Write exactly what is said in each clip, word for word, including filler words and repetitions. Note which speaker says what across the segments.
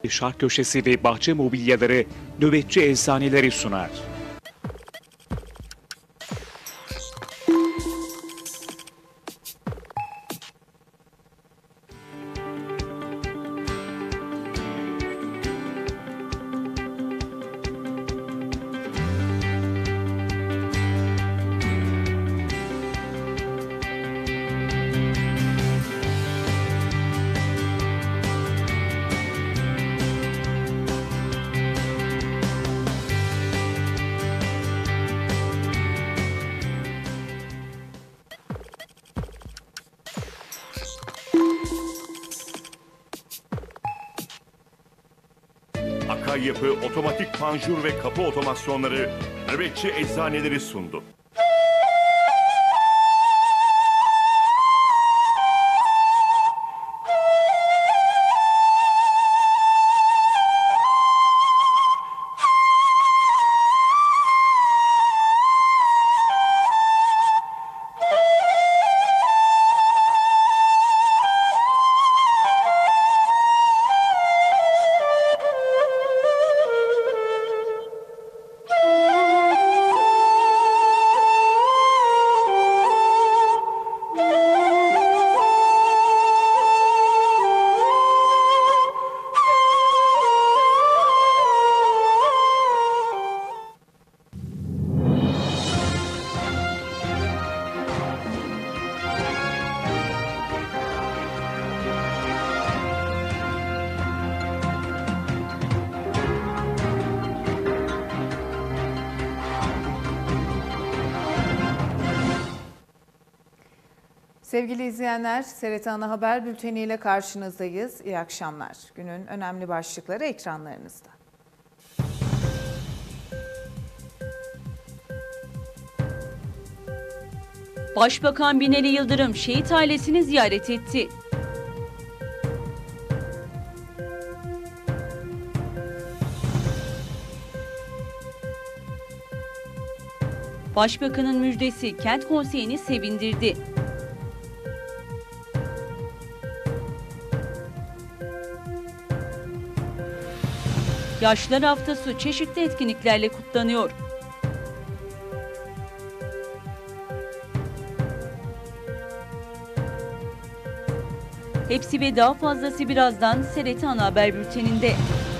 Speaker 1: Şark köşesi ve bahçe mobilyaları nöbetçi eczaneleri sunar.
Speaker 2: Akaryapı otomatik panjur ve kapı otomasyonları nöbetçi eczaneleri sundu.
Speaker 3: Sevgili izleyenler, S R T Ana Haber Bülteni ile karşınızdayız. İyi akşamlar. Günün önemli başlıkları ekranlarınızda.
Speaker 4: Başbakan Binali Yıldırım şehit ailesini ziyaret etti. Başbakanın müjdesi kent konseyini sevindirdi. Yaşlılar Haftası çeşitli etkinliklerle kutlanıyor. Hepsi ve daha fazlası birazdan S R T Ana Haber Bülteni'nde.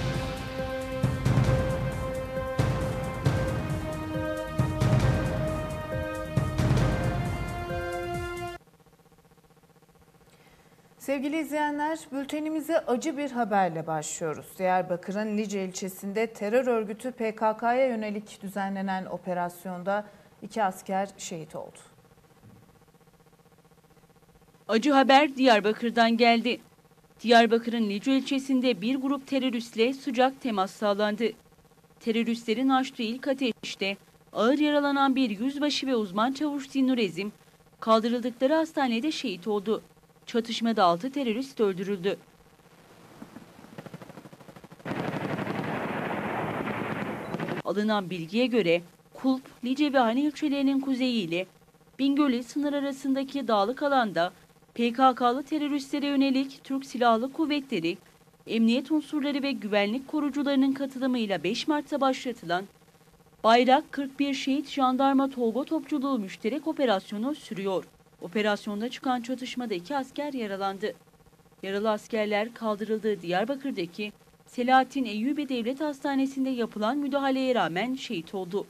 Speaker 3: Sevgili izleyenler, bültenimize acı bir haberle başlıyoruz. Diyarbakır'ın Lice ilçesinde terör örgütü P K K'ya yönelik düzenlenen operasyonda iki asker şehit oldu.
Speaker 4: Acı haber Diyarbakır'dan geldi. Diyarbakır'ın Lice ilçesinde bir grup teröristle sıcak temas sağlandı. Teröristlerin açtığı ilk ateşte ağır yaralanan bir yüzbaşı ve uzman çavuş Zinnur Ezim kaldırıldıkları hastanede şehit oldu. Çatışmada altı terörist öldürüldü. Alınan bilgiye göre Kulp, Lice ve Hane ilçelerinin kuzeyi ile Bingöl'e sınır arasındaki dağlık alanda P K K'lı teröristlere yönelik Türk Silahlı Kuvvetleri, emniyet unsurları ve güvenlik korucularının katılımıyla beş Mart'ta başlatılan Bayrak kırk bir Şehit Jandarma Tolga Topçuluğu müşterek operasyonu sürüyor. Operasyonda çıkan çatışmada iki asker yaralandı. Yaralı askerler kaldırıldığı Diyarbakır'daki Selahattin Eyyubi Devlet Hastanesi'nde yapılan müdahaleye rağmen şehit oldu.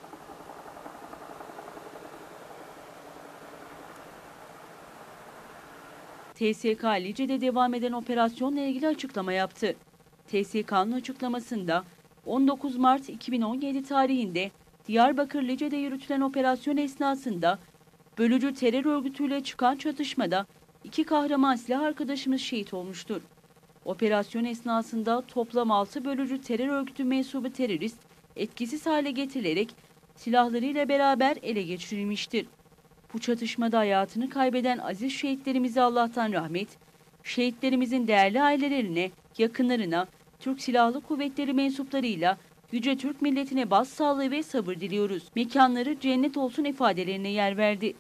Speaker 4: T S K Lice'de devam eden operasyonla ilgili açıklama yaptı. T S K'nın açıklamasında on dokuz Mart iki bin on yedi tarihinde Diyarbakır Lice'de yürütülen operasyon esnasında bölücü terör örgütüyle çıkan çatışmada iki kahraman silah arkadaşımız şehit olmuştur. Operasyon esnasında toplam altı bölücü terör örgütü mensubu terörist etkisiz hale getirilerek silahlarıyla beraber ele geçirilmiştir. Bu çatışmada hayatını kaybeden aziz şehitlerimize Allah'tan rahmet, şehitlerimizin değerli ailelerine, yakınlarına, Türk Silahlı Kuvvetleri mensuplarıyla Yüce Türk milletine başsağlığı ve sabır diliyoruz. Mekanları cennet olsun ifadelerine yer verdi.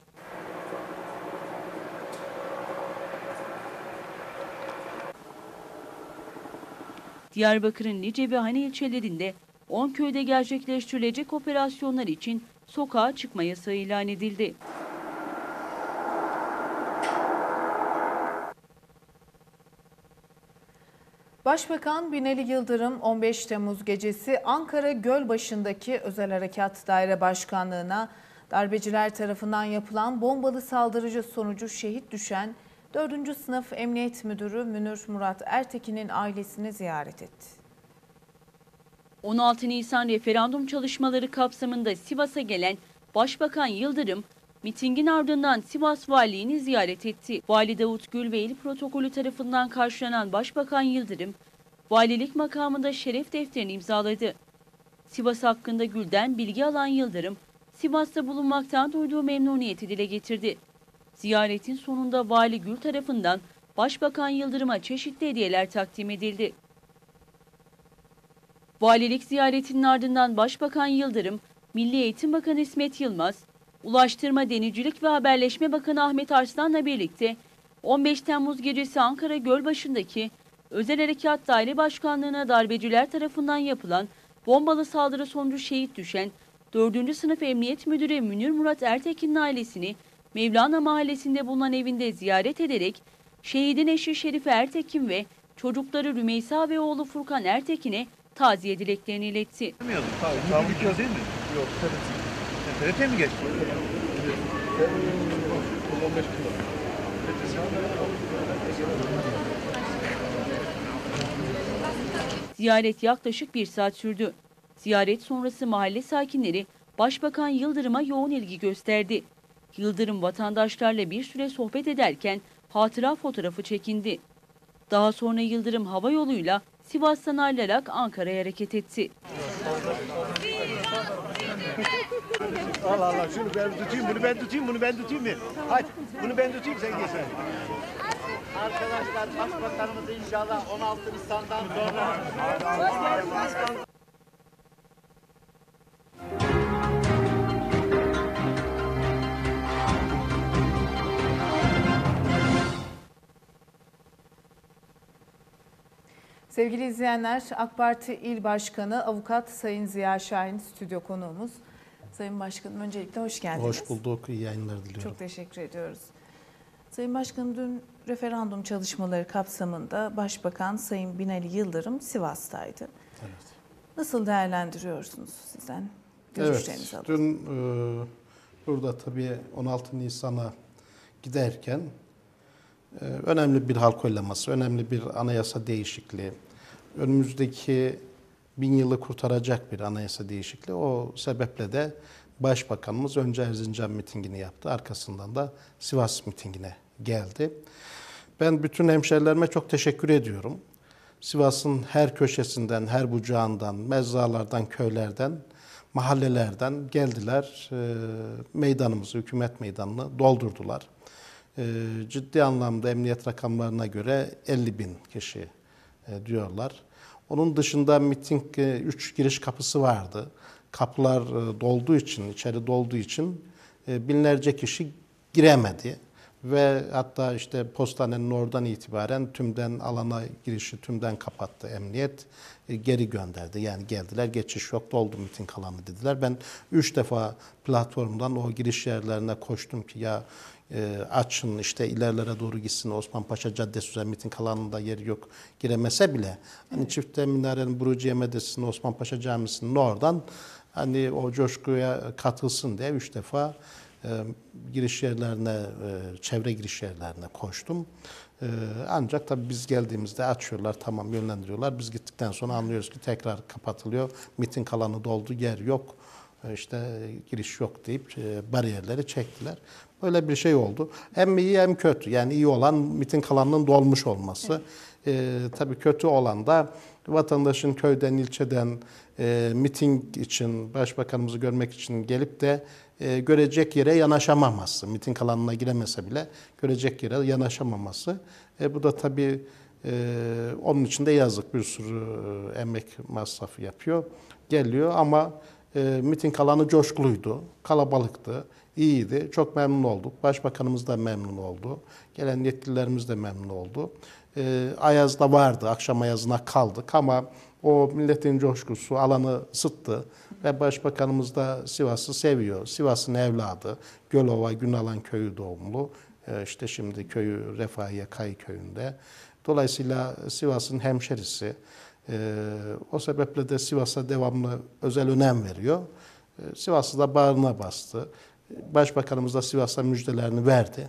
Speaker 4: Diyarbakır'ın Lice ve Hani ilçelerinde on köyde gerçekleştirilecek operasyonlar için sokağa çıkma yasağı ilan edildi.
Speaker 3: Başbakan Binali Yıldırım on beş Temmuz gecesi Ankara Gölbaşı'ndaki Özel Harekat Daire Başkanlığı'na darbeciler tarafından yapılan bombalı saldırı sonucu şehit düşen dördüncü sınıf Emniyet Müdürü Münir Murat Ertekin'in ailesini ziyaret etti.
Speaker 4: on altı Nisan referandum çalışmaları kapsamında Sivas'a gelen Başbakan Yıldırım, mitingin ardından Sivas Valiliğini ziyaret etti. Vali Davut Gül ve il protokolü tarafından karşılanan Başbakan Yıldırım, valilik makamında şeref defterini imzaladı. Sivas hakkında Gül'den bilgi alan Yıldırım, Sivas'ta bulunmaktan duyduğu memnuniyeti dile getirdi. Ziyaretin sonunda Vali Gül tarafından Başbakan Yıldırım'a çeşitli hediyeler takdim edildi. Valilik ziyaretinin ardından Başbakan Yıldırım, Milli Eğitim Bakanı İsmet Yılmaz, Ulaştırma, Denizcilik ve Haberleşme Bakanı Ahmet Arslan'la birlikte on beş Temmuz gecesi Ankara Gölbaşı'ndaki Özel Harekat Daire Başkanlığı'na darbeciler tarafından yapılan bombalı saldırı sonucu şehit düşen dördüncü sınıf Emniyet Müdürü Münir Murat Ertekin'in ailesini Mevlana Mahallesi'nde bulunan evinde ziyaret ederek şehidin eşi Şerife Ertekin ve çocukları Rümeysa ve oğlu Furkan Ertekin'e taziye dileklerini iletti.
Speaker 5: Tamam, bitiyor değil mi? Yok, T R T mi geçti?
Speaker 4: Ziyaret yaklaşık bir saat sürdü. Ziyaret sonrası mahalle sakinleri Başbakan Yıldırım'a yoğun ilgi gösterdi. Yıldırım vatandaşlarla bir süre sohbet ederken hatıra fotoğrafı çekindi. Daha sonra Yıldırım hava yoluyla Sivas'tan ayrılarak Ankara'ya hareket etti.
Speaker 5: Allah Allah, şunu ben tutayım, bunu ben tutayım, bunu ben tutayım mı? Hadi, bunu ben tutayım, sen geç hadi.
Speaker 6: Arkadaşlar, Başbakanımızı inşallah on altı Nisan'dan sonra...
Speaker 3: Sevgili izleyenler, AK Parti İl Başkanı Avukat Sayın Ziya Şahin stüdyo konuğumuz. Sayın Başkanım, öncelikle hoş geldiniz.
Speaker 7: Hoş bulduk, iyi yayınlar diliyorum.
Speaker 3: Çok teşekkür ediyoruz. Sayın Başkanım, dün referandum çalışmaları kapsamında Başbakan Sayın Binali Yıldırım Sivas'taydı.
Speaker 7: Evet.
Speaker 3: Nasıl değerlendiriyorsunuz sizden? Görüşlerinizi
Speaker 7: Evet,
Speaker 3: alalım.
Speaker 7: dün e, burada tabii on altı Nisan'a giderken e, önemli bir halk oylaması, önemli bir anayasa değişikliği, önümüzdeki bin yılı kurtaracak bir anayasa değişikliği. O sebeple de Başbakanımız önce Erzincan mitingini yaptı, arkasından da Sivas mitingine geldi. Ben bütün hemşerilerime çok teşekkür ediyorum. Sivas'ın her köşesinden, her bucağından, mezralardan, köylerden, mahallelerden geldiler. E, meydanımızı, hükümet meydanını doldurdular. E, ciddi anlamda emniyet rakamlarına göre elli bin kişi e, diyorlar. Onun dışında miting üç giriş kapısı vardı. Kapılar e, dolduğu için, içeri dolduğu için e, binlerce kişi giremedi. Ve hatta işte postanenin oradan itibaren tümden alana girişi tümden kapattı emniyet. E, geri gönderdi. Yani geldiler, geçiş yok, doldu miting alanı dediler. Ben üç defa platformdan o giriş yerlerine koştum ki ya e, açın işte ilerlere doğru gitsin, Osman Paşa Caddesi üzerinde miting alanında yeri yok, giremese bile hani Çifte Minare'nin Buruciye Medresesi'nin, Osman Paşa Camisi'nin oradan hani o coşkuya katılsın diye üç defa e, giriş yerlerine, e, çevre giriş yerlerine koştum. E, ancak tabii biz geldiğimizde açıyorlar, tamam yönlendiriyorlar. Biz gittikten sonra anlıyoruz ki tekrar kapatılıyor. Miting alanı doldu, yer yok, e, işte giriş yok deyip e, bariyerleri çektiler. Böyle bir şey oldu. Hem iyi hem kötü. Yani iyi olan miting alanının dolmuş olması. E, tabii kötü olan da vatandaşın köyden, ilçeden e, miting için, başbakanımızı görmek için gelip de e, görecek yere yanaşamaması. Miting alanına giremese bile görecek yere yanaşamaması. E, bu da tabii e, onun için de yazık, bir sürü e, emek masrafı yapıyor. Geliyor ama e, miting alanı coşkuluydu, kalabalıktı, iyiydi. Çok memnun olduk. Başbakanımız da memnun oldu. Gelen yetkililerimiz de memnun oldu. E, Ayaz da vardı, akşam ayazına kaldık ama o milletin coşkusu alanı ısıttı ve Başbakanımız da Sivas'ı seviyor. Sivas'ın evladı, Gölova, Günalan köyü doğumlu. E, işte şimdi köyü Refahiye Kayı köyünde. Dolayısıyla Sivas'ın hemşerisi. E, o sebeple de Sivas'a devamlı özel önem veriyor. E, Sivas'ı da bağrına bastı. Başbakanımız da Sivas'a müjdelerini verdi.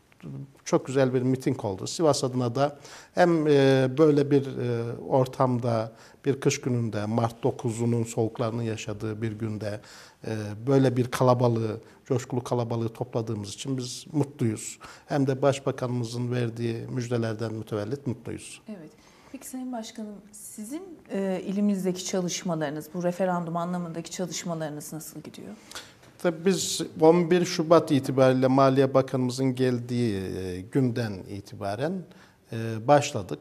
Speaker 7: Çok güzel bir miting oldu. Sivas adına da hem böyle bir ortamda, bir kış gününde, Mart dokuzunun soğuklarını yaşadığı bir günde böyle bir kalabalığı, coşkulu kalabalığı topladığımız için biz mutluyuz. Hem de Başbakanımızın verdiği müjdelerden mütevellit mutluyuz.
Speaker 3: Evet. Peki Sayın Başkanım, sizin e, ilimizdeki çalışmalarınız, bu referandum anlamındaki çalışmalarınız nasıl gidiyor?
Speaker 7: Tabii biz on bir Şubat itibariyle Maliye Bakanımızın geldiği günden itibaren başladık.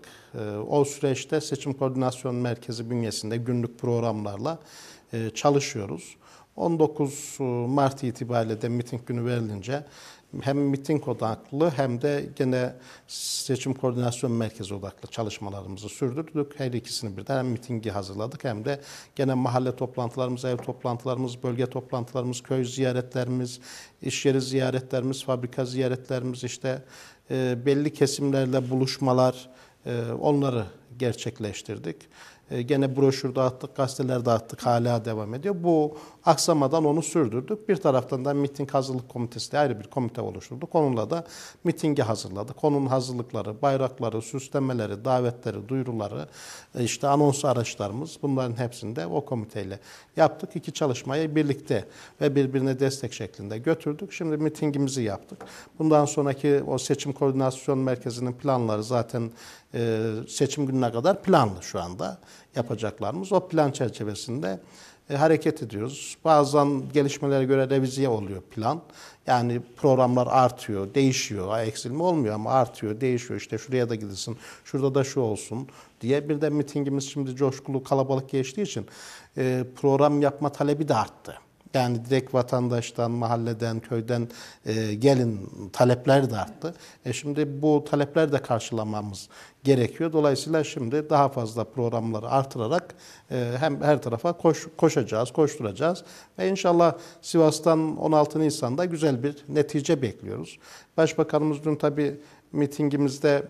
Speaker 7: O süreçte Seçim Koordinasyon Merkezi bünyesinde günlük programlarla çalışıyoruz. on dokuz Mart itibariyle de miting günü verilince hem miting odaklı hem de gene Seçim Koordinasyon Merkezi odaklı çalışmalarımızı sürdürdük. Her ikisini birden hem mitingi hazırladık hem de gene mahalle toplantılarımız, ev toplantılarımız, bölge toplantılarımız, köy ziyaretlerimiz, iş yeri ziyaretlerimiz, fabrika ziyaretlerimiz, işte e, belli kesimlerle buluşmalar, e, onları gerçekleştirdik. E, gene broşür dağıttık, gazeteler dağıttık, hala devam ediyor. Bu aksamadan onu sürdürdük. Bir taraftan da miting hazırlık komitesi de ayrı bir komite oluşturduk. Onunla da mitingi hazırladık. Onun hazırlıkları, bayrakları, süslemeleri, davetleri, duyuruları, e, işte anons araçlarımız, bunların hepsini de o komiteyle yaptık. İki çalışmayı birlikte ve birbirine destek şeklinde götürdük. Şimdi mitingimizi yaptık. Bundan sonraki o Seçim Koordinasyon Merkezi'nin planları zaten e, seçim gününe kadar planlı şu anda yapacaklarımız. O plan çerçevesinde e, hareket ediyoruz. Bazen gelişmelere göre revize oluyor plan. Yani programlar artıyor, değişiyor. Eksilme olmuyor ama artıyor, değişiyor. İşte şuraya da gidilsin, şurada da şu olsun diye. Bir de mitingimiz şimdi coşkulu, kalabalık geçtiği için e, program yapma talebi de arttı. Yani direkt vatandaştan, mahalleden, köyden e, gelin talepler de arttı. E şimdi bu talepler de karşılamamız gerekiyor. Dolayısıyla şimdi daha fazla programları artırarak e, hem her tarafa koş, koşacağız, koşturacağız. Ve inşallah Sivas'tan on altı Nisan'da güzel bir netice bekliyoruz. Başbakanımız dün tabii mitingimizde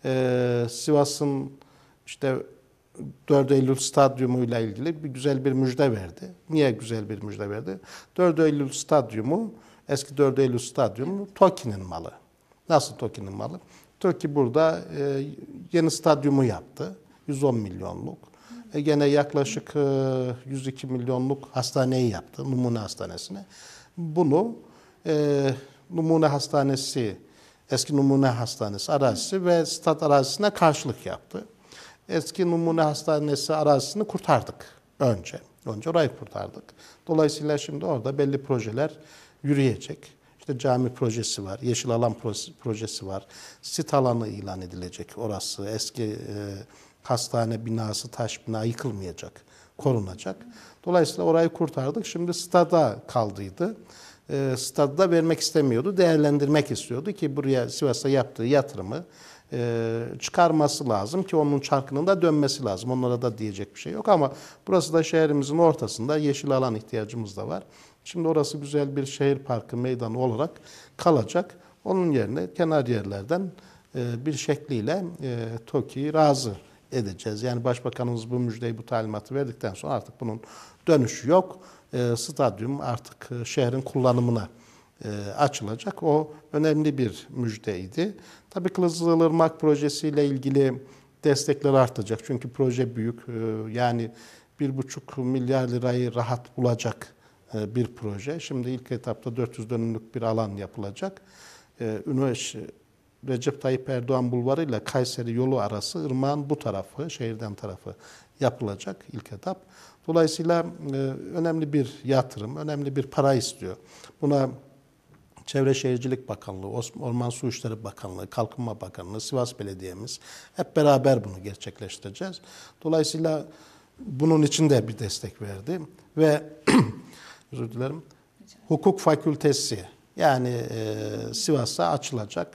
Speaker 7: e, Sivas'ın işte dört Eylül Stadyumuyla ilgili bir güzel bir müjde verdi. Niye güzel bir müjde verdi? dört Eylül Stadyumu, eski dört Eylül Stadyumu TOKİ'nin malı. Nasıl TOKİ'nin malı? TOKİ burada e, yeni stadyumu yaptı. yüz on milyonluk. E, gene yaklaşık e, yüz iki milyonluk hastaneyi yaptı. Numune Hastanesi'ne. Bunu e, Numune Hastanesi, eski Numune Hastanesi arazisi ve stat arazisine karşılık yaptı. Eski Numune Hastanesi arazisini kurtardık önce. Önce orayı kurtardık. Dolayısıyla şimdi orada belli projeler yürüyecek. İşte cami projesi var, yeşil alan projesi var. Sit alanı ilan edilecek orası. Eski e, hastane binası, taş bina yıkılmayacak, korunacak. Dolayısıyla orayı kurtardık. Şimdi stada kaldıydı. E, stadı da vermek istemiyordu, değerlendirmek istiyordu ki buraya Sivas'a yaptığı yatırımı çıkarması lazım ki onun çarkının da dönmesi lazım. Onlara da diyecek bir şey yok ama burası da şehrimizin ortasında, yeşil alan ihtiyacımız da var. Şimdi orası güzel bir şehir parkı meydanı olarak kalacak. Onun yerine kenar yerlerden bir şekliyle TOKİ'yi razı edeceğiz. Yani Başbakanımız bu müjdeyi, bu talimatı verdikten sonra artık bunun dönüşü yok. Stadyum artık şehrin kullanımına açılacak. O önemli bir müjdeydi. Tabii Kızılırmak projesiyle ilgili destekler artacak. Çünkü proje büyük. Yani bir buçuk milyar lirayı rahat bulacak bir proje. Şimdi ilk etapta dört yüz dönümlük bir alan yapılacak. Üniversite Recep Tayyip Erdoğan Bulvarı ile Kayseri yolu arası ırmağın bu tarafı, şehirden tarafı yapılacak ilk etap. Dolayısıyla önemli bir yatırım, önemli bir para istiyor. Buna Çevre Şehircilik Bakanlığı, Orman Su İşleri Bakanlığı, Kalkınma Bakanlığı, Sivas Belediye'miz hep beraber bunu gerçekleştireceğiz. Dolayısıyla bunun için de bir destek verdi ve özür dilerim, hukuk fakültesi yani e, Sivas'a açılacak.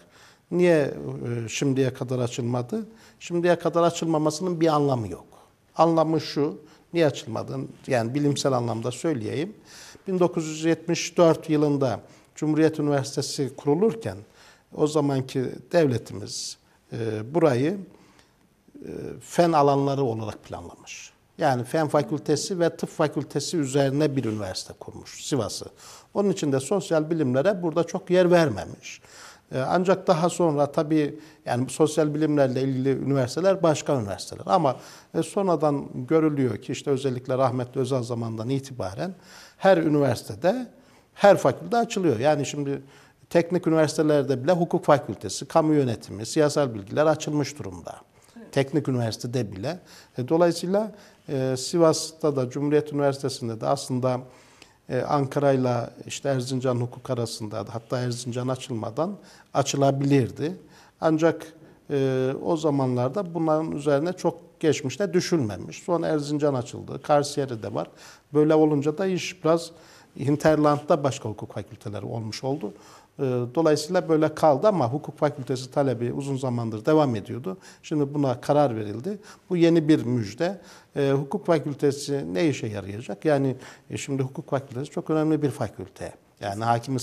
Speaker 7: Niye e, şimdiye kadar açılmadı? Şimdiye kadar açılmamasının bir anlamı yok. Anlamı şu, niye açılmadı? Yani bilimsel anlamda söyleyeyim. bin dokuz yüz yetmiş dört yılında Cumhuriyet Üniversitesi kurulurken o zamanki devletimiz e, burayı e, fen alanları olarak planlamış. Yani fen fakültesi ve tıp fakültesi üzerine bir üniversite kurmuş Sivas'ı. Onun için de sosyal bilimlere burada çok yer vermemiş. Ancak daha sonra tabii yani sosyal bilimlerle ilgili üniversiteler başka üniversiteler. Ama sonradan görülüyor ki işte özellikle rahmetli Özal zamanından itibaren her üniversitede her fakülte açılıyor. Yani şimdi teknik üniversitelerde bile hukuk fakültesi, kamu yönetimi, siyasal bilgiler açılmış durumda. Evet. Teknik üniversitede bile. Dolayısıyla Sivas'ta da Cumhuriyet Üniversitesi'nde de aslında Ankara'yla işte Erzincan hukuk arasında hatta Erzincan açılmadan açılabilirdi. Ancak e, o zamanlarda bunların üzerine çok geçmişte düşülmemiş. Sonra Erzincan açıldı. Kayseri'de var. Böyle olunca da iş biraz hinterland'da başka hukuk fakülteleri olmuş oldu. Dolayısıyla böyle kaldı ama hukuk fakültesi talebi uzun zamandır devam ediyordu. Şimdi buna karar verildi. Bu yeni bir müjde. E, hukuk fakültesi ne işe yarayacak? Yani e, şimdi hukuk fakültesi çok önemli bir fakülte. Yani hakimi,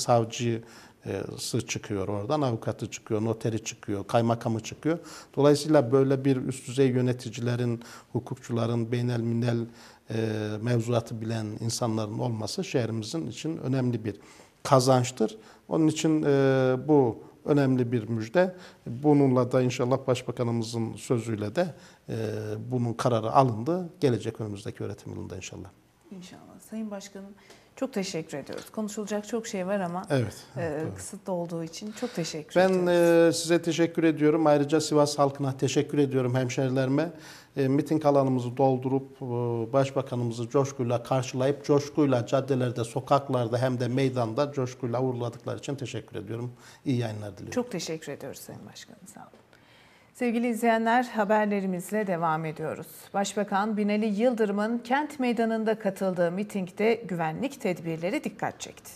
Speaker 7: savcısı çıkıyor oradan, avukatı çıkıyor, noteri çıkıyor, kaymakamı çıkıyor. Dolayısıyla böyle bir üst düzey yöneticilerin, hukukçuların, beynelminel e, mevzuatı bilen insanların olması şehrimizin için önemli bir kazançtır. Onun için e, bu önemli bir müjde. Bununla da inşallah Başbakanımızın sözüyle de e, bunun kararı alındı. Gelecek önümüzdeki öğretim yılında inşallah.
Speaker 3: İnşallah. Sayın Başkanım çok teşekkür ediyoruz. Konuşulacak çok şey var ama
Speaker 7: evet,
Speaker 3: e,
Speaker 7: evet,
Speaker 3: kısıtlı olduğu için çok teşekkür
Speaker 7: ben,
Speaker 3: ediyoruz.
Speaker 7: Ben e, size teşekkür ediyorum. Ayrıca Sivas halkına teşekkür ediyorum, hemşerilerime. E, miting alanımızı doldurup e, Başbakanımızı coşkuyla karşılayıp coşkuyla caddelerde, sokaklarda hem de meydanda coşkuyla uğurladıkları için teşekkür ediyorum. İyi yayınlar diliyorum.
Speaker 3: Çok teşekkür ediyoruz Sayın Başkanım. Sağ olun. Sevgili izleyenler, haberlerimizle devam ediyoruz. Başbakan Binali Yıldırım'ın Kent Meydanı'nda katıldığı mitingde güvenlik tedbirleri dikkat çekti.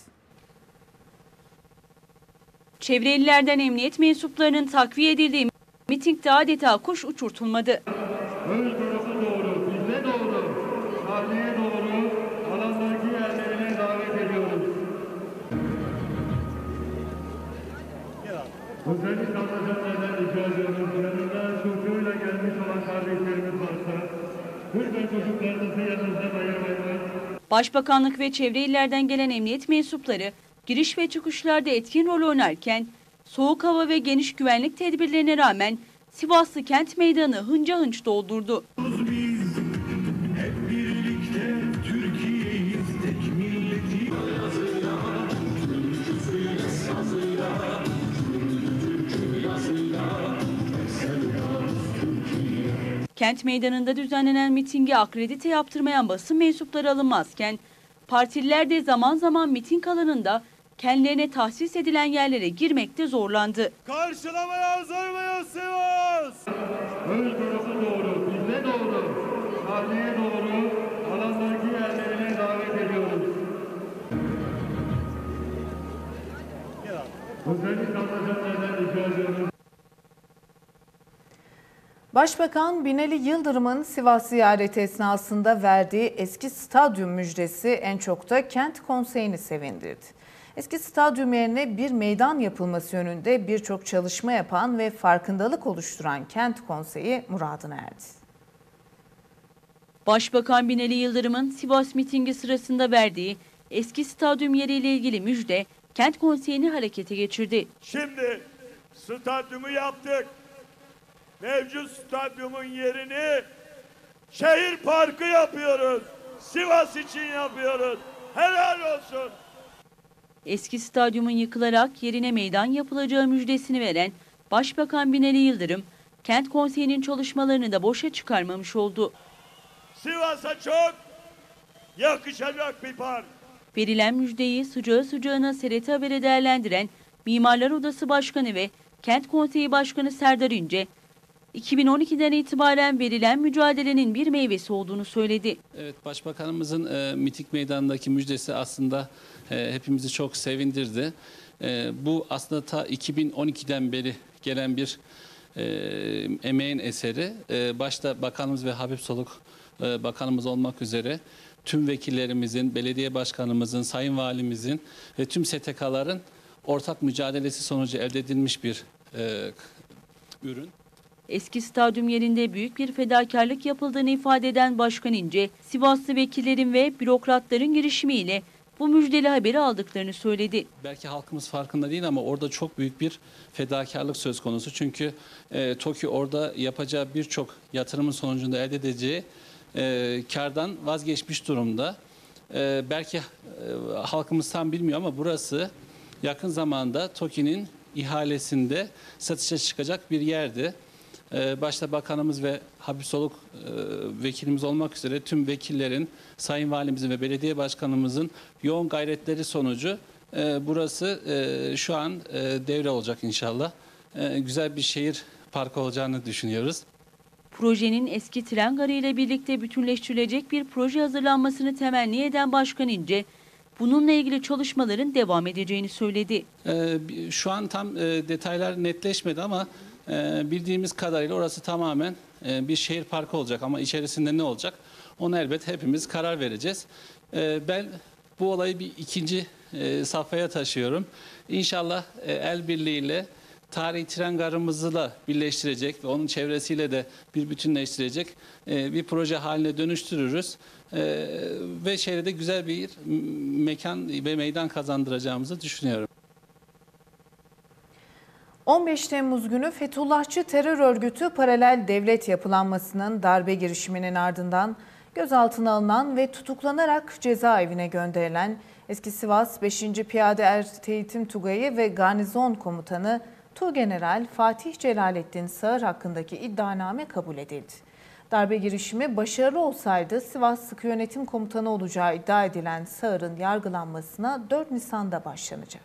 Speaker 4: Çevre illerden emniyet mensuplarının takviye edildiği mitingde adeta kuş uçurtulmadı.
Speaker 8: Ön tarafı doğru, bize doğru, sahneye doğru, alandaki yerlerine davet ediyoruz. Özellikle anlayacaklardan rica ediyorum. Yanında çocuğuyla gelmiş olan kardeşlerimiz varsa, lütfen çocuklarınızı yanınızdan ayırmayın.
Speaker 4: Başbakanlık ve çevre illerden gelen emniyet mensupları giriş ve çıkışlarda etkin rol oynarken soğuk hava ve geniş güvenlik tedbirlerine rağmen Sivaslı Kent Meydanı hınca hınç doldurdu.
Speaker 8: Biz hep birlikte Türkiye'yiz, tek milleti.
Speaker 4: Kent Meydanı'nda düzenlenen mitinge akredite yaptırmayan basın mensupları alınmazken partililer de zaman zaman miting alanında kendilerine tahsis edilen yerlere girmekte zorlandı.
Speaker 8: Karşılamaya hazır mıyız Sivas? Ön tarafı doğru, bize doğru, sahneye doğru, alandaki yerlerine davet ediyoruz. Özellikle anlayacaklardan rica ediyorum.
Speaker 3: Başbakan Binali Yıldırım'ın Sivas ziyareti esnasında verdiği eski stadyum müjdesi en çok da Kent Konseyi'ni sevindirdi. Eski stadyum yerine bir meydan yapılması yönünde birçok çalışma yapan ve farkındalık oluşturan Kent Konseyi muradına erdi.
Speaker 4: Başbakan Binali Yıldırım'ın Sivas mitingi sırasında verdiği eski stadyum yeriyle ilgili müjde Kent Konseyi'ni harekete geçirdi.
Speaker 2: Şimdi stadyumu yaptık. Mevcut stadyumun yerini şehir parkı yapıyoruz. Sivas için yapıyoruz. Helal olsun.
Speaker 4: Eski stadyumun yıkılarak yerine meydan yapılacağı müjdesini veren Başbakan Binali Yıldırım, Kent Konseyi'nin çalışmalarını da boşa çıkarmamış oldu.
Speaker 2: Sivas'a çok yakışacak bir park.
Speaker 4: Verilen müjdeyi sıcağı sıcağına S R T Haber'e değerlendiren Mimarlar Odası Başkanı ve Kent Konseyi Başkanı Serdar İnce, iki bin on ikiden itibaren verilen mücadelenin bir meyvesi olduğunu söyledi.
Speaker 9: Evet, Başbakanımızın e, miting meydanındaki müjdesi aslında e, hepimizi çok sevindirdi. E, bu aslında ta iki bin on ikiden beri gelen bir e, emeğin eseri. E, başta Bakanımız ve Habib Soluk e, Bakanımız olmak üzere tüm vekillerimizin, belediye başkanımızın, sayın valimizin ve tüm S T K'ların ortak mücadelesi sonucu elde edilmiş bir e, ürün.
Speaker 4: Eski stadyum yerinde büyük bir fedakarlık yapıldığını ifade eden Başkan İnce, Sivaslı vekillerin ve bürokratların girişimiyle bu müjdeli haberi aldıklarını söyledi.
Speaker 9: Belki halkımız farkında değil ama orada çok büyük bir fedakarlık söz konusu. Çünkü e, TOKİ orada yapacağı birçok yatırımın sonucunda elde edeceği e, kardan vazgeçmiş durumda. E, belki e, halkımız tam bilmiyor ama burası yakın zamanda TOKİ'nin ihalesinde satışa çıkacak bir yerdi. E, başta Bakanımız ve Habib Soluk e, vekilimiz olmak üzere tüm vekillerin, Sayın Valimizin ve Belediye Başkanımızın yoğun gayretleri sonucu e, burası e, şu an e, devre olacak inşallah. E, güzel bir şehir parkı olacağını düşünüyoruz.
Speaker 4: Projenin eski tren garı ile birlikte bütünleştirilecek bir proje hazırlanmasını temenni eden Başkan İnce, bununla ilgili çalışmaların devam edeceğini söyledi.
Speaker 9: E, şu an tam e, detaylar netleşmedi ama e, bildiğimiz kadarıyla orası tamamen e, bir şehir parkı olacak ama içerisinde ne olacak? Ona elbet hepimiz karar vereceğiz. E, ben bu olayı bir ikinci e, safhaya taşıyorum. İnşallah e, el birliğiyle tarihi tren garımızı da birleştirecek ve onun çevresiyle de bir bütünleştirecek e, bir proje haline dönüştürürüz. E, ve şehre de güzel bir mekan ve meydan kazandıracağımızı düşünüyorum.
Speaker 3: on beş Temmuz günü Fethullahçı terör örgütü paralel devlet yapılanmasının darbe girişiminin ardından gözaltına alınan ve tutuklanarak cezaevine gönderilen eski Sivas beşinci Piyade Er Eğitim Tugayı ve Garnizon Komutanı Tuğgeneral Fatih Celalettin Sağır hakkındaki iddianame kabul edildi. Darbe girişimi başarılı olsaydı Sivas Sıkı Yönetim Komutanı olacağı iddia edilen Sağır'ın yargılanmasına dört Nisan'da başlanacak.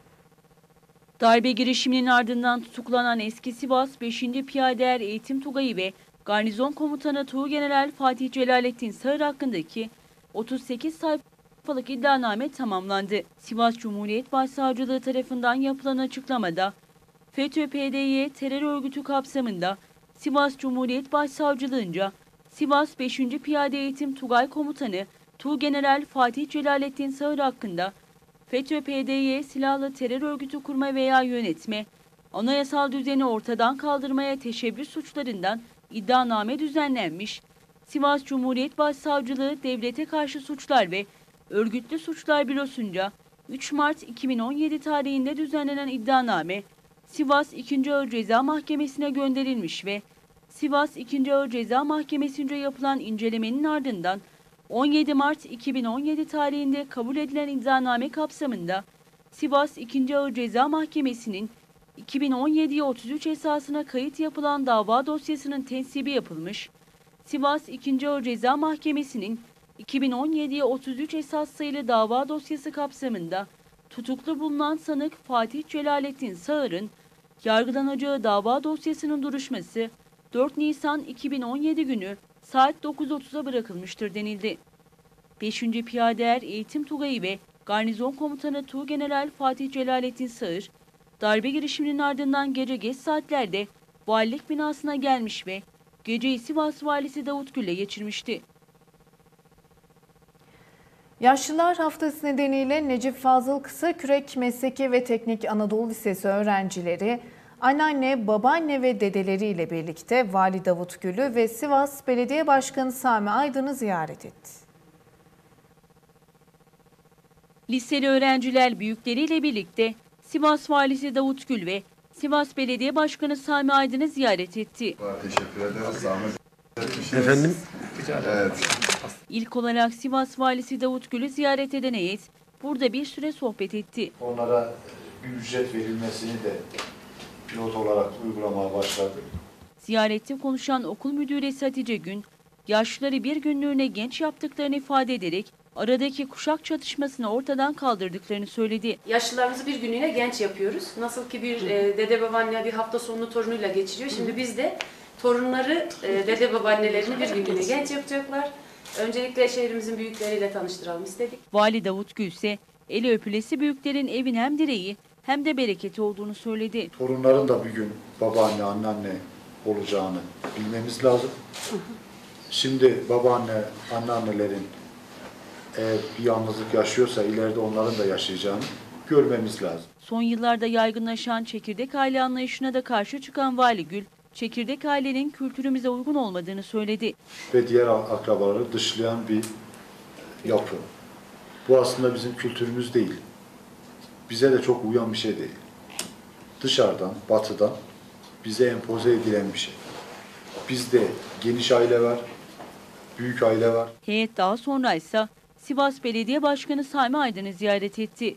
Speaker 4: Darbe girişiminin ardından tutuklanan eski Sivas beşinci Piyade Er Eğitim Tugayı ve Garnizon Komutanı Tuğgeneral Fatih Celalettin Sağır hakkındaki otuz sekiz sayfalık iddianame tamamlandı. Sivas Cumhuriyet Başsavcılığı tarafından yapılan açıklamada FETÖ-P D Y terör örgütü kapsamında Sivas Cumhuriyet Başsavcılığınca Sivas beşinci Piyade Eğitim Tugay Komutanı Tuğgeneral Fatih Celalettin Sağır hakkında FETÖ-P D Y silahlı terör örgütü kurma veya yönetme, anayasal düzeni ortadan kaldırmaya teşebbüs suçlarından iddianame düzenlenmiş, Sivas Cumhuriyet Başsavcılığı Devlete Karşı Suçlar ve Örgütlü Suçlar Bürosu'nca üç Mart iki bin on yedi tarihinde düzenlenen iddianame, Sivas ikinci Ağır Ceza Mahkemesi'ne gönderilmiş ve Sivas ikinci Ağır Ceza Mahkemesi'nce yapılan incelemenin ardından on yedi Mart iki bin on yedi tarihinde kabul edilen iddianame kapsamında Sivas ikinci Ağır Ceza Mahkemesi'nin iki bin on yediye otuz üç esasına kayıt yapılan dava dosyasının tensibi yapılmış, Sivas ikinci Ağır Ceza Mahkemesi'nin iki bin on yediye otuz üç esas sayılı dava dosyası kapsamında tutuklu bulunan sanık Fatih Celalettin Sağır'ın yargılanacağı dava dosyasının duruşması dört Nisan iki bin on yedi günü saat dokuz otuza bırakılmıştır denildi. beşinci Piyade Er Eğitim Tugayı ve Garnizon Komutanı Tuğgeneral Fatih Celalettin Sağır, darbe girişiminin ardından gece geç saatlerde valilik binasına gelmiş ve geceyi Sivas Valisi Davut Gül'le geçirmişti.
Speaker 3: Yaşlılar Haftası nedeniyle Necip Fazıl Kısakürek Mesleki ve Teknik Anadolu Lisesi öğrencileri anneanne, babaanne ve dedeleriyle birlikte Vali Davut Gül'ü ve Sivas Belediye Başkanı Sami Aydın'ı ziyaret etti.
Speaker 4: Liseli öğrenciler büyükleriyle birlikte Sivas Valisi Davut Gül ve Sivas Belediye Başkanı Sami Aydın'ı ziyaret etti.
Speaker 10: Teşekkür ederiz. Sami.
Speaker 5: Efendim?
Speaker 10: Evet.
Speaker 4: İlk olarak Sivas Valisi Davut Gül'ü ziyaret eden heyet burada bir süre sohbet etti.
Speaker 10: Onlara bir ücret verilmesini de pilot olarak uygulamaya başladık.
Speaker 4: Ziyarette konuşan okul müdüresi Hatice Gün, yaşlıları bir günlüğüne genç yaptıklarını ifade ederek aradaki kuşak çatışmasını ortadan kaldırdıklarını söyledi.
Speaker 11: Yaşlılarımızı bir günlüğüne genç yapıyoruz. Nasıl ki bir e, dede babaanne bir hafta sonunu torunuyla geçiriyor. Şimdi biz de torunları, e, dede babaannelerini bir günlüğüne genç yapacaklar. Öncelikle şehrimizin büyükleriyle tanıştıralım istedik.
Speaker 4: Vali Davut Gül ise eli öpülesi büyüklerin evin hem direği hem de bereketi olduğunu söyledi.
Speaker 10: Torunların da bir gün babaanne, anneanne olacağını bilmemiz lazım. Şimdi babaanne, anneannelerin eğer bir yalnızlık yaşıyorsa ileride onların da yaşayacağını görmemiz lazım.
Speaker 4: Son yıllarda yaygınlaşan çekirdek aile anlayışına da karşı çıkan Vali Gül, çekirdek ailenin kültürümüze uygun olmadığını söyledi.
Speaker 10: Ve diğer akrabaları dışlayan bir yapı. Bu aslında bizim kültürümüz değil. Bize de çok uyan bir şey değil. Dışarıdan, batıdan bize empoze edilen bir şey. Bizde geniş aile var, büyük aile var.
Speaker 4: Heyet daha sonra ise Sivas Belediye Başkanı Sami Aydın'ı ziyaret etti.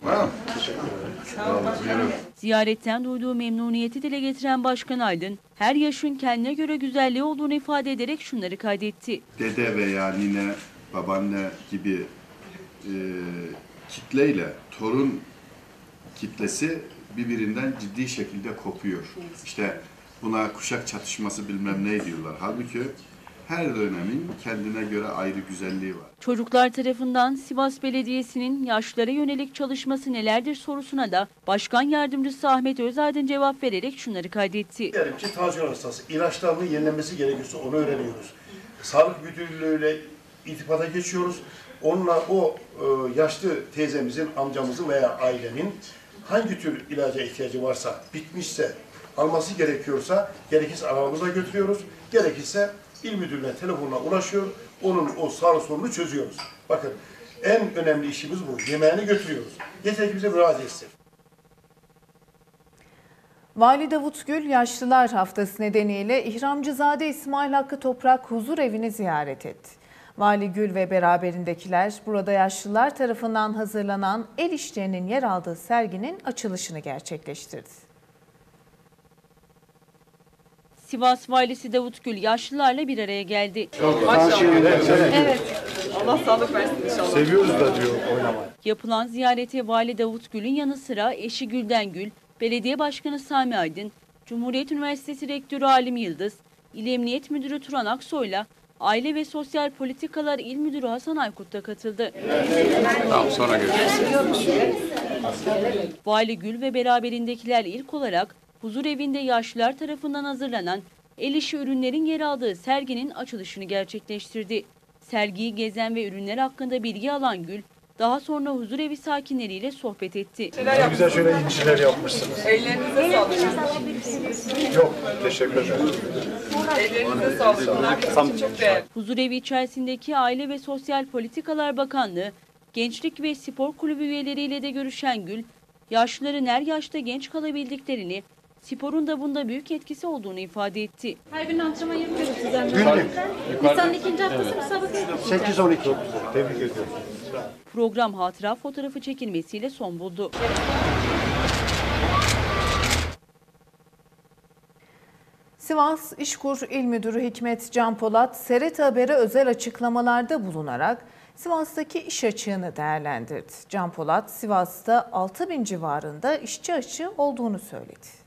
Speaker 4: Ziyaretten duyduğu memnuniyeti dile getiren Başkan Aydın, her yaşın kendine göre güzelliği olduğunu ifade ederek şunları kaydetti.
Speaker 12: Dede veya nine, babaanne gibi e, kitleyle torun kitlesi birbirinden ciddi şekilde kopuyor. İşte buna kuşak çatışması bilmem ne diyorlar. Halbuki her dönemin kendine göre ayrı güzelliği var.
Speaker 4: Çocuklar tarafından Sivas Belediyesi'nin yaşlılara yönelik çalışması nelerdir sorusuna da Başkan Yardımcısı Ahmet Özaydın cevap vererek şunları kaydetti.
Speaker 5: Diyelim ki tansiyon hastası, ilaçlarının yenilenmesi gerekiyorsa onu öğreniyoruz. Sağlık müdürlüğüyle irtibata geçiyoruz. Onunla o e, yaşlı teyzemizin, amcamızın veya ailenin hangi tür ilaca ihtiyacı varsa, bitmişse, alması gerekiyorsa gerekirse aramıza götürüyoruz. Gerekirse İl Müdürlüğü'ne telefonla ulaşıyor, onun o sağlık sorununu çözüyoruz. Bakın en önemli işimiz bu. Yemeğini götürüyoruz. Yeter ki bize müracaat etsin.
Speaker 3: Vali Davut Gül, Yaşlılar Haftası nedeniyle İhramcızade İsmail Hakkı Toprak Huzur Evi'ni ziyaret etti. Vali Gül ve beraberindekiler burada yaşlılar tarafından hazırlanan el işlerinin yer aldığı serginin açılışını gerçekleştirdi.
Speaker 4: Sivas Valisi Davut Gül yaşlılarla bir araya geldi.
Speaker 5: Evet.
Speaker 13: Allah sağlık versin inşallah.
Speaker 5: Seviyoruz da diyor oynamayı.
Speaker 4: Yapılan ziyarete Vali Davut Gül'ün yanı sıra eşi Gülden Gül, Belediye Başkanı Sami Aydın, Cumhuriyet Üniversitesi Rektörü Halim Yıldız, İl Emniyet Müdürü Turan Aksoy'la Aile ve Sosyal Politikalar İl Müdürü Hasan Aykut da katıldı.
Speaker 12: Tamam, sonra görüşürüz.
Speaker 4: Vali Gül ve beraberindekiler ilk olarak Huzur Evi'nde yaşlılar tarafından hazırlanan el işi ürünlerin yer aldığı serginin açılışını gerçekleştirdi. Sergiyi gezen ve ürünler hakkında bilgi alan Gül, daha sonra Huzur Evi sakinleriyle sohbet etti.
Speaker 5: Ne güzel şöyle inciler yapmışsınız.
Speaker 13: Ellerinize sağlık.
Speaker 5: Yok, teşekkür ederim.
Speaker 13: Ellerinize sağlık. Bunlar bizim için çok değerli.
Speaker 4: Huzur Evi içerisindeki Aile ve Sosyal Politikalar Bakanlığı, Gençlik ve Spor Kulübü üyeleriyle de görüşen Gül, yaşlıların her yaşta genç kalabildiklerini, sporun da bunda büyük etkisi olduğunu ifade etti.
Speaker 14: Her gün antrenman yapıyoruz düzenli.
Speaker 5: Günlük.
Speaker 14: Nisan'ın ikinci haftası müsabaka yapacağız.
Speaker 5: sekiz on iki. Tebrik ediyorum.
Speaker 4: Program hatıra fotoğrafı çekilmesiyle son buldu.
Speaker 3: Sivas İşkur İl Müdürü Hikmet Can Polat, S R T Haber'e özel açıklamalarda bulunarak Sivas'taki iş açığını değerlendirdi. Can Polat, Sivas'ta altı bin civarında işçi açığı olduğunu söyledi.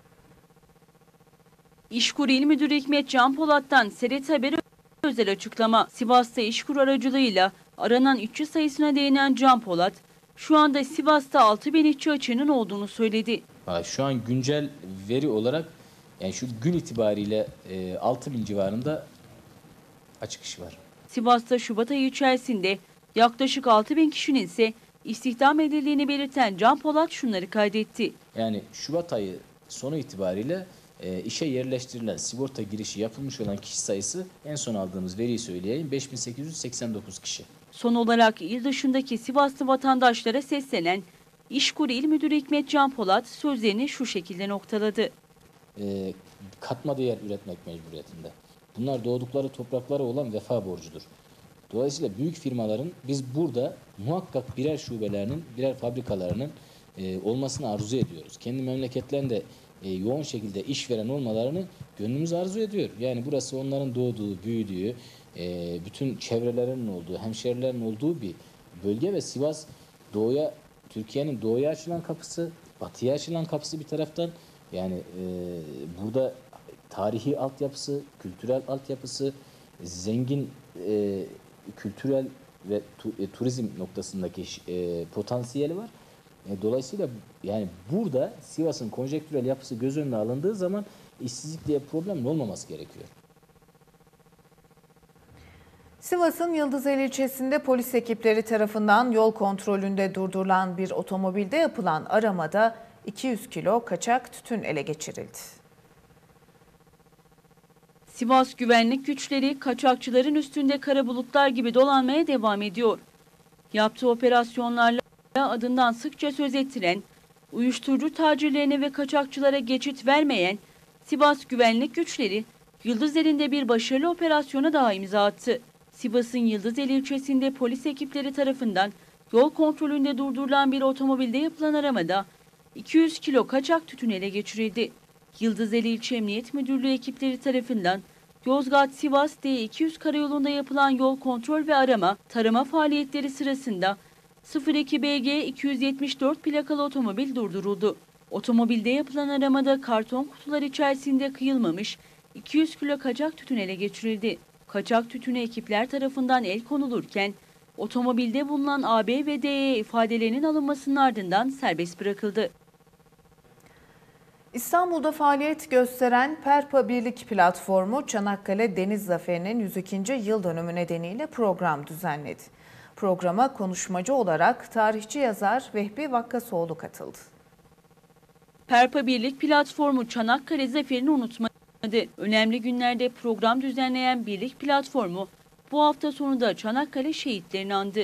Speaker 4: İşkur İl Müdürü Hikmet Can Polat'tan S R T Haber'e özel açıklama. Sivas'ta İşkur aracılığıyla aranan işçi sayısına değinen Can Polat, şu anda Sivas'ta altı bin işçi açığının olduğunu söyledi.
Speaker 15: Şu an güncel veri olarak yani şu gün itibariyle altı bin civarında açık iş var.
Speaker 4: Sivas'ta Şubat ayı içerisinde yaklaşık altı bin kişinin ise istihdam edildiğini belirten Can Polat şunları kaydetti.
Speaker 15: Yani Şubat ayı sonu itibariyle e, işe yerleştirilen, sigorta girişi yapılmış olan kişi sayısı en son aldığımız veriyi söyleyeyim beş bin sekiz yüz seksen dokuz kişi.
Speaker 4: Son olarak il dışındaki Sivaslı vatandaşlara seslenen İşkur İl Müdürü Hikmet Can Polat sözlerini şu şekilde noktaladı.
Speaker 15: E, katma değer üretmek mecburiyetinde. Bunlar doğdukları topraklara olan vefa borcudur. Dolayısıyla büyük firmaların biz burada muhakkak birer şubelerinin, birer fabrikalarının e, olmasını arzu ediyoruz. Kendi memleketlerinde e, yoğun şekilde işveren olmalarını gönlümüz arzu ediyor. Yani burası onların doğduğu, büyüdüğü, e, bütün çevrelerinin olduğu, hemşerilerin olduğu bir bölge ve Sivas doğuya, Türkiye'nin doğuya açılan kapısı, batıya açılan kapısı bir taraftan. Yani e, burada tarihi altyapısı, kültürel altyapısı, zengin e, kültürel ve tu, e, turizm noktasındaki e, potansiyeli var. E, dolayısıyla yani burada Sivas'ın konjektürel yapısı göz önüne alındığı zaman işsizlik diye problemin olmaması gerekiyor.
Speaker 3: Sivas'ın Yıldızeli ilçesinde polis ekipleri tarafından yol kontrolünde durdurulan bir otomobilde yapılan aramada iki yüz kilo kaçak tütün ele geçirildi.
Speaker 4: Sivas güvenlik güçleri kaçakçıların üstünde kara bulutlar gibi dolanmaya devam ediyor. Yaptığı operasyonlarla adından sıkça söz ettiren, uyuşturucu tacirlerine ve kaçakçılara geçit vermeyen Sivas güvenlik güçleri Yıldızeli'nde bir başarılı operasyona daha imza attı. Sivas'ın Yıldızeli ilçesinde polis ekipleri tarafından yol kontrolünde durdurulan bir otomobilde yapılan aramada iki yüz kilo kaçak tütün ele geçirildi. Yıldızeli İlçe Emniyet Müdürlüğü ekipleri tarafından Yozgat-Sivas D iki yüz karayolunda yapılan yol kontrol ve arama, tarama faaliyetleri sırasında sıfır iki B G iki yüz yetmiş dört plakalı otomobil durduruldu. Otomobilde yapılan aramada karton kutular içerisinde kıyılmamış iki yüz kilo kaçak tütün ele geçirildi. Kaçak tütüne ekipler tarafından el konulurken otomobilde bulunan A B ve D E ifadelerinin alınmasının ardından serbest bırakıldı.
Speaker 3: İstanbul'da faaliyet gösteren Perpa Birlik Platformu Çanakkale Deniz Zaferi'nin yüz ikinci yıl dönümü nedeniyle program düzenledi. Programa konuşmacı olarak tarihçi yazar Vehbi Vakkasoğlu katıldı.
Speaker 4: Perpa Birlik Platformu Çanakkale Zaferi'ni unutmadı. Önemli günlerde program düzenleyen Birlik Platformu bu hafta sonu da Çanakkale şehitlerini andı.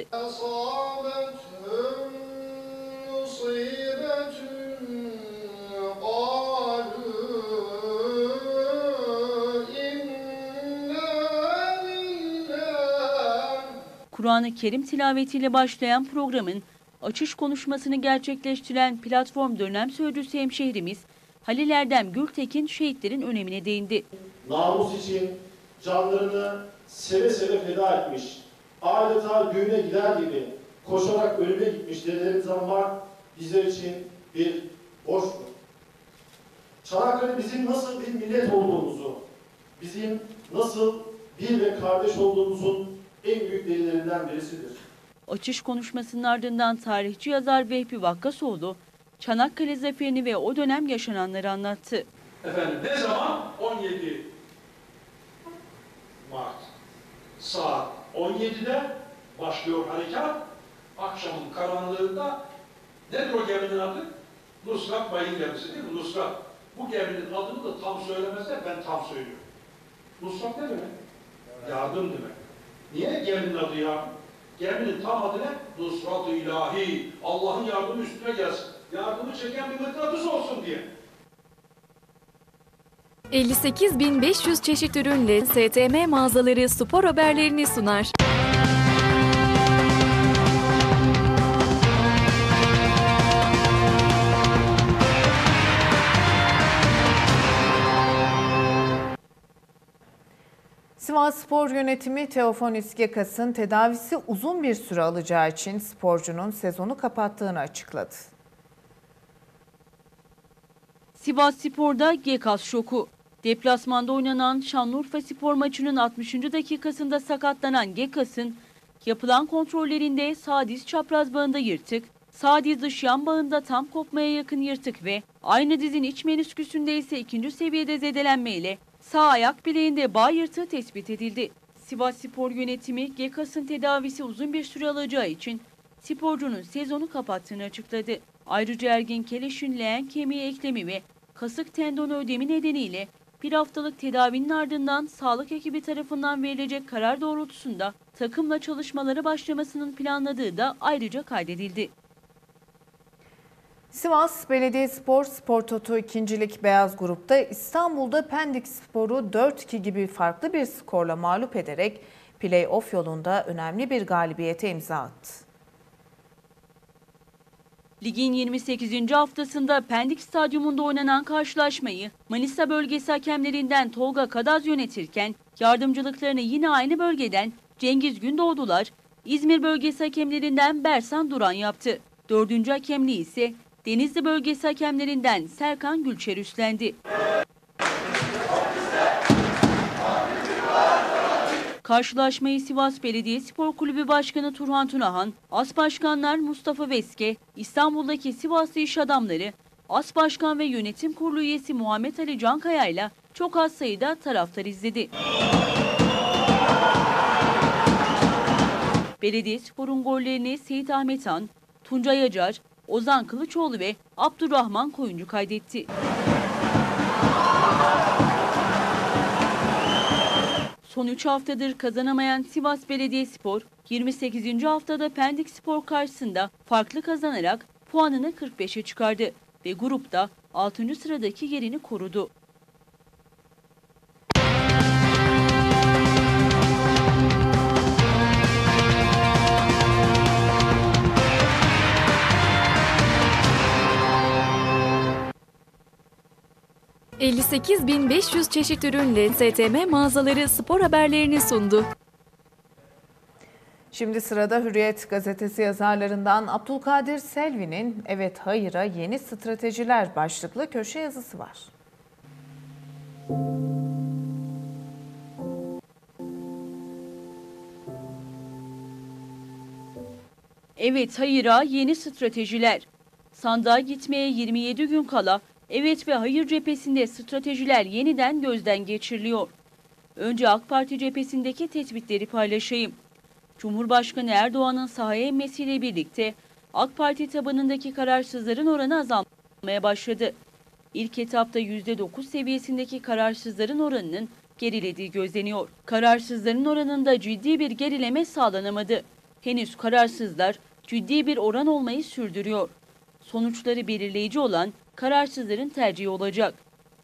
Speaker 4: Kur'an-ı Kerim tilavetiyle başlayan programın açış konuşmasını gerçekleştiren platform dönem sözcüsü hemşehrimiz Halil Erdem Gültekin şehitlerin önemine değindi.
Speaker 16: Namus için canlarını seve seve feda etmiş, adeta düğüne gider gibi koşarak ölüme gitmiş dedelerimiz anmak bizler için bir borçtur. Çanakkale bizim nasıl bir millet olduğumuzu, bizim nasıl bir ve kardeş olduğumuzun en büyük delillerinden birisidir.
Speaker 4: Açış konuşmasının ardından tarihçi yazar Vehbi Vakkasoğlu, Çanakkale Zaferi'ni ve o dönem yaşananları anlattı.
Speaker 17: Efendim ne zaman? on yedi Mart saat on yedide başlıyor harekat. Akşamın karanlığında nedir o geminin adı? Nusrat Bay'ın gemisi değil mi? Nusrat. Bu geminin adını da tam söylemezse ben tam söylüyorum. Nusrat ne demek? Yardım demek. Niye geminin adı yardım? Geminin tam adı ne? Nusrat-ı ilahi. Allah'ın yardımı üstüne gelsin. Yardımı çeken bir mıknatıs olsun diye.
Speaker 18: elli sekiz bin beş yüz çeşit ürünle S T M mağazaları spor haberlerini sunar.
Speaker 3: Sivas Spor Yönetimi Teofanis Gekas'ın tedavisi uzun bir süre alacağı için sporcunun sezonu kapattığını açıkladı.
Speaker 4: Sivas Spor'da Gekas şoku. Deplasmanda oynanan Şanlıurfa Spor maçının altmışıncı dakikasında sakatlanan Gekas'ın yapılan kontrollerinde sağ diz çapraz bağında yırtık, sağ diz dış yan bağında tam kopmaya yakın yırtık ve aynı dizin iç menisküsünde ise ikinci seviyede zedelenmeyle sağ ayak bileğinde bağ yırtığı tespit edildi. Sivas Spor Yönetimi Gekas'ın tedavisi uzun bir süre alacağı için sporcunun sezonu kapattığını açıkladı. Ayrıca Ergin Keleş'in leğen kemiği eklemi ve kasık tendonu ödemi nedeniyle bir haftalık tedavinin ardından sağlık ekibi tarafından verilecek karar doğrultusunda takımla çalışmalara başlamasının planladığı da ayrıca kaydedildi.
Speaker 3: Sivas Belediyespor Spor Toto ikincilik Beyaz Grup'ta İstanbul'da Pendik Spor'u dört iki gibi farklı bir skorla mağlup ederek play-off yolunda önemli bir galibiyete imza attı.
Speaker 4: Ligin yirmi sekizinci haftasında Pendik Stadyumunda oynanan karşılaşmayı Manisa bölgesi hakemlerinden Tolga Kadaz yönetirken yardımcılıklarını yine aynı bölgeden Cengiz Gündoğdular, İzmir bölgesi hakemlerinden Bersan Duran yaptı. Dördüncü hakemliği ise Denizli bölgesi hakemlerinden Serkan Gülçer üstlendi. Karşılaşmayı Sivas Belediyespor Kulübü Başkanı Turhan Tunahan, As Başkanlar Mustafa Veske, İstanbul'daki Sivaslı iş adamları, As Başkan ve Yönetim Kurulu üyesi Muhammed Ali Cankaya ile çok az sayıda taraftar izledi. Belediyespor'un gollerini Seyit Ahmet Han, Tuncay Acar, Ozan Kılıçoğlu ve Abdurrahman Koyuncu kaydetti. Son üç haftadır kazanamayan Sivas Belediyespor, yirmi sekizinci haftada Pendikspor karşısında farklı kazanarak puanını kırk beşe çıkardı ve grupta altıncı sıradaki yerini korudu.
Speaker 18: elli sekiz bin beş yüz çeşit ürünle S T M mağazaları spor haberlerini sundu.
Speaker 3: Şimdi sırada Hürriyet gazetesi yazarlarından Abdülkadir Selvi'nin "Evet Hayır'a Yeni Stratejiler" başlıklı köşe yazısı var.
Speaker 4: Evet Hayır'a yeni stratejiler. Sandığa gitmeye yirmi yedi gün kala Evet ve Hayır cephesinde stratejiler yeniden gözden geçiriliyor. Önce AK Parti cephesindeki tespitleri paylaşayım. Cumhurbaşkanı Erdoğan'ın sahaya inmesiyle birlikte AK Parti tabanındaki kararsızların oranı azalmaya başladı. İlk etapta yüzde dokuz seviyesindeki kararsızların oranının gerilediği gözleniyor. Kararsızların oranında ciddi bir gerileme sağlanamadı. Henüz kararsızlar ciddi bir oran olmayı sürdürüyor. Sonuçları belirleyici olan kararsızların tercihi olacak.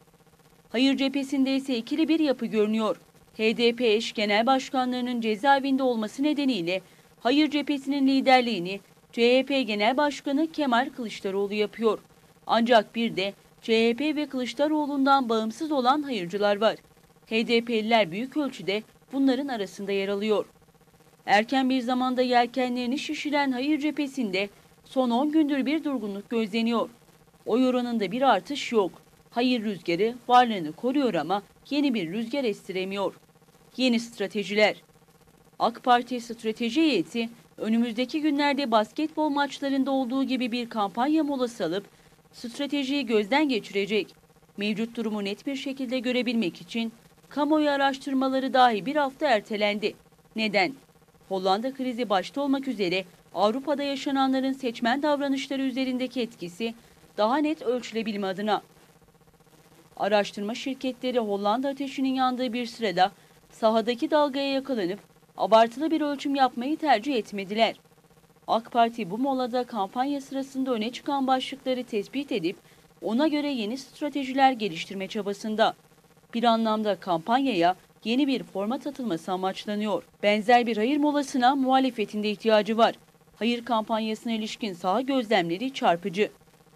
Speaker 4: Hayır cephesinde ise ikili bir yapı görünüyor. H D P eş genel başkanlarının cezaevinde olması nedeniyle Hayır cephesinin liderliğini C H P Genel Başkanı Kemal Kılıçdaroğlu yapıyor. Ancak bir de C H P ve Kılıçdaroğlu'ndan bağımsız olan hayırcılar var. H D P'liler büyük ölçüde bunların arasında yer alıyor. Erken bir zamanda yelkenlerini şişiren Hayır cephesinde son on gündür bir durgunluk gözleniyor. Oy oranında bir artış yok. Hayır rüzgarı varlığını koruyor ama yeni bir rüzgar estiremiyor. Yeni stratejiler. AK Parti strateji heyeti önümüzdeki günlerde basketbol maçlarında olduğu gibi bir kampanya molası alıp stratejiyi gözden geçirecek. Mevcut durumu net bir şekilde görebilmek için kamuoyu araştırmaları dahi bir hafta ertelendi. Neden? Hollanda krizi başta olmak üzere Avrupa'da yaşananların seçmen davranışları üzerindeki etkisi daha net ölçülebilme adına. Araştırma şirketleri Hollanda ateşinin yandığı bir sırada sahadaki dalgaya yakalanıp abartılı bir ölçüm yapmayı tercih etmediler. AK Parti bu molada kampanya sırasında öne çıkan başlıkları tespit edip ona göre yeni stratejiler geliştirme çabasında. Bir anlamda kampanyaya yeni bir format atılması amaçlanıyor. Benzer bir hayır molasına muhalefetin de ihtiyacı var. Hayır kampanyasına ilişkin saha gözlemleri çarpıcı.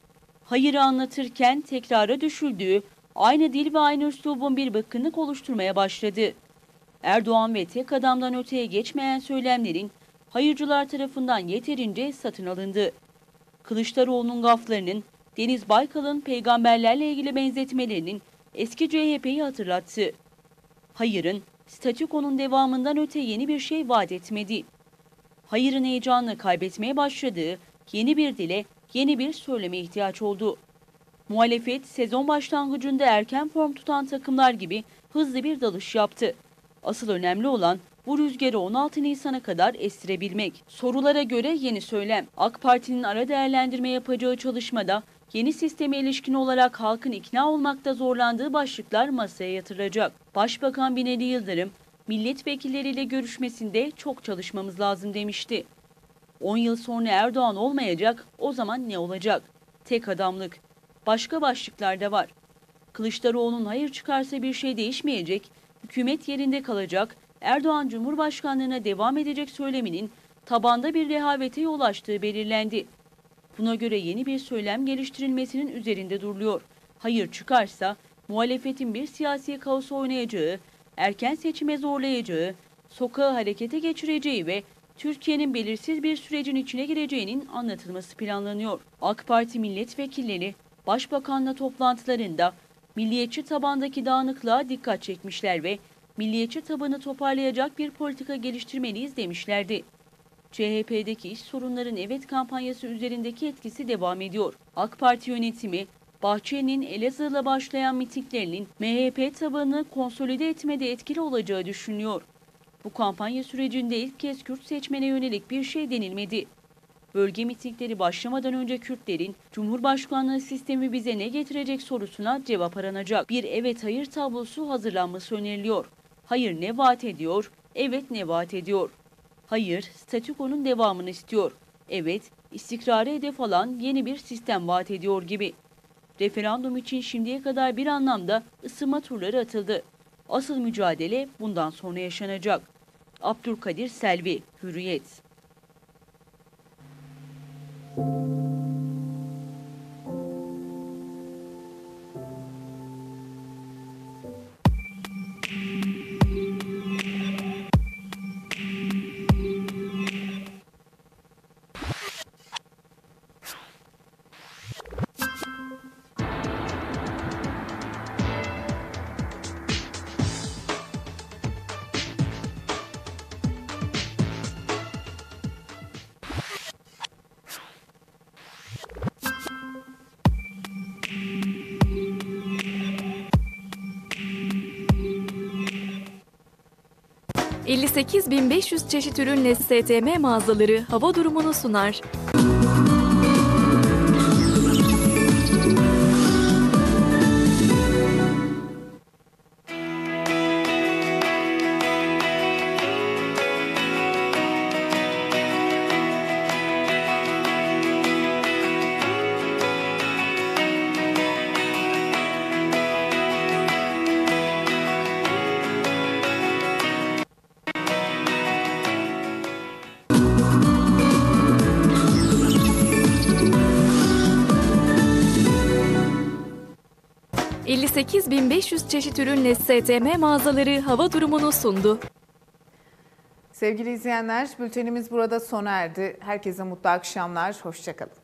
Speaker 4: Hayırı anlatırken tekrara düşüldüğü, aynı dil ve aynı üslubun bir bıkkınlık oluşturmaya başladı. Erdoğan ve tek adamdan öteye geçmeyen söylemlerin hayırcılar tarafından yeterince satın alındı. Kılıçdaroğlu'nun gaflarının, Deniz Baykal'ın peygamberlerle ilgili benzetmelerinin eski C H P'yi hatırlattı. Hayırın, statükonun devamından öte yeni bir şey vaat etmedi. Hayırın heyecanını kaybetmeye başladığı yeni bir dile, yeni bir söyleme ihtiyaç oldu. Muhalefet sezon başlangıcında erken form tutan takımlar gibi hızlı bir dalış yaptı. Asıl önemli olan bu rüzgarı on altı Nisan'a kadar estirebilmek. Sorulara göre yeni söylem. AK Parti'nin ara değerlendirme yapacağı çalışmada yeni sisteme ilişkin olarak halkın ikna olmakta zorlandığı başlıklar masaya yatırılacak. Başbakan Binali Yıldırım, milletvekilleriyle görüşmesinde çok çalışmamız lazım demişti. on yıl sonra Erdoğan olmayacak, o zaman ne olacak? Tek adamlık. Başka başlıklar da var. Kılıçdaroğlu'nun hayır çıkarsa bir şey değişmeyecek, hükümet yerinde kalacak, Erdoğan Cumhurbaşkanlığına devam edecek söyleminin tabanda bir rehavete yol açtığı belirlendi. Buna göre yeni bir söylem geliştirilmesinin üzerinde duruluyor. Hayır çıkarsa muhalefetin bir siyasi kaos oynayacağı, erken seçime zorlayacağı, sokağı harekete geçireceği ve Türkiye'nin belirsiz bir sürecin içine gireceğinin anlatılması planlanıyor. AK Parti milletvekilleri Başbakanla toplantılarında milliyetçi tabandaki dağınıklığa dikkat çekmişler ve milliyetçi tabanı toparlayacak bir politika geliştirmeliyiz demişlerdi. C H P'deki iş sorunların evet kampanyası üzerindeki etkisi devam ediyor. AK Parti yönetimi, Bahçeli'nin Elazığ'la başlayan mitinglerinin M H P tabanını konsolide etmede etkili olacağı düşünülüyor. Bu kampanya sürecinde ilk kez Kürt seçmene yönelik bir şey denilmedi. Bölge mitingleri başlamadan önce Kürtlerin Cumhurbaşkanlığı sistemi bize ne getirecek sorusuna cevap aranacak. Bir evet hayır tablosu hazırlanması öneriliyor. Hayır ne vaat ediyor? Evet ne vaat ediyor? Hayır, statükonun devamını istiyor. Evet, istikrarı hedef alan yeni bir sistem vaat ediyor gibi. Referandum için şimdiye kadar bir anlamda ısınma turları atıldı. Asıl mücadele bundan sonra yaşanacak. Abdülkadir Selvi, Hürriyet.
Speaker 18: elli sekiz bin beş yüz çeşit ürünle S T M mağazaları hava durumunu sunar. elli sekiz bin beş yüz çeşit ürünle S T M mağazaları hava durumunu sundu.
Speaker 3: Sevgili izleyenler, bültenimiz burada sona erdi. Herkese mutlu akşamlar, hoşça kalın.